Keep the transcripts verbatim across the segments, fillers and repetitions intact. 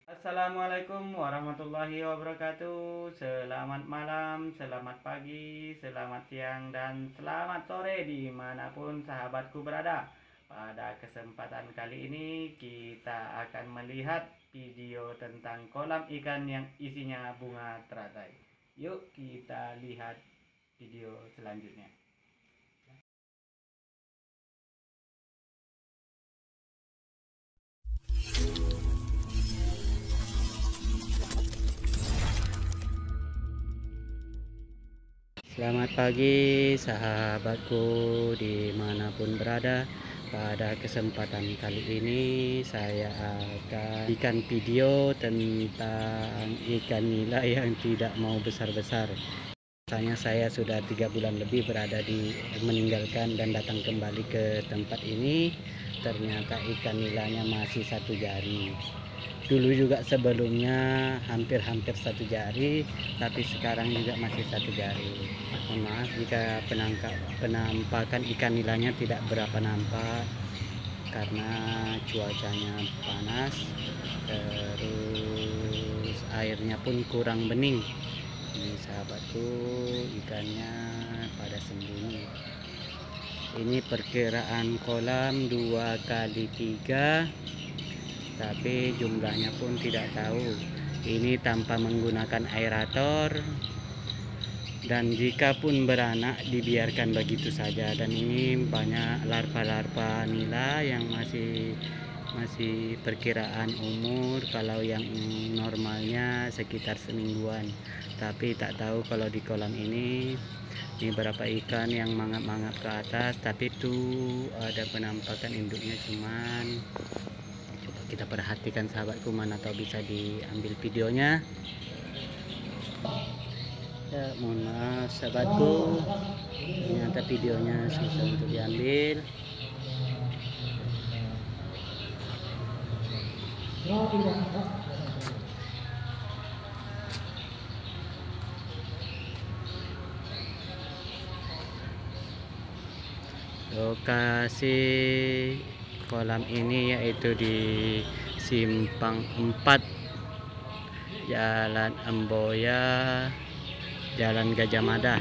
Assalamualaikum warahmatullahi wabarakatuh. Selamat malam, selamat pagi, selamat siang, dan selamat sore dimanapun sahabatku berada. Pada kesempatan kali ini kita akan melihat video tentang kolam ikan yang isinya bunga teratai. Yuk kita lihat video selanjutnya. Selamat pagi sahabatku dimanapun berada. Pada kesempatan kali ini saya akan bikin video tentang ikan nila yang tidak mau besar-besar. Misalnya saya sudah tiga bulan lebih berada di meninggalkan dan datang kembali ke tempat ini. Ternyata ikan nilanya masih satu jari. Dulu juga sebelumnya hampir-hampir satu jari, tapi sekarang juga masih satu jari. Mohon maaf jika penangkap penampakan ikan nilanya tidak berapa nampak karena cuacanya panas, terus airnya pun kurang bening. Ini sahabatku, ikannya pada sembunyi. Ini perkiraan kolam dua kali tiga, tapi jumlahnya pun tidak tahu. Ini tanpa menggunakan aerator, dan jika pun beranak dibiarkan begitu saja. Dan ini banyak larva-larva nila yang masih masih perkiraan umur kalau yang normalnya sekitar semingguan. Tapi tak tahu kalau di kolam ini ini berapa ikan yang mangap-mangap ke atas, tapi itu ada penampakan induknya. Cuman coba kita perhatikan sahabatku, mana tahu bisa diambil videonya. Ya, mohon maaf sahabatku, ternyata videonya susah untuk diambil. Lokasi kolam ini yaitu di Simpang empat, Jalan Emboya, Jalan Gajah Mada.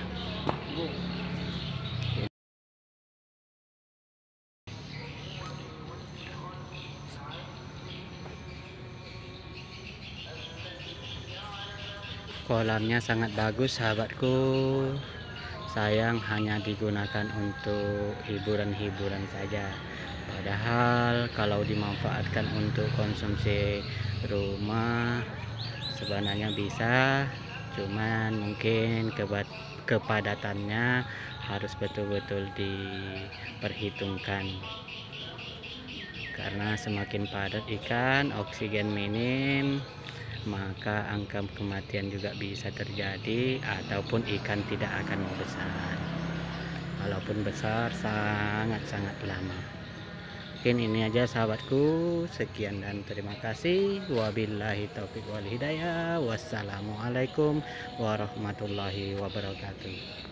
Kolamnya sangat bagus sahabatku. Sayang hanya digunakan untuk hiburan-hiburan saja. Padahal kalau dimanfaatkan untuk konsumsi rumah sebenarnya bisa, cuman mungkin kepadatannya harus betul-betul diperhitungkan. Karena semakin padat ikan, oksigen minim, maka angka kematian juga bisa terjadi, ataupun ikan tidak akan membesar. Walaupun besar sangat-sangat lama. Mungkin ini aja sahabatku, sekian dan terima kasih. Wabillahi taufiq wal hidayah. Wassalamualaikum warahmatullahi wabarakatuh.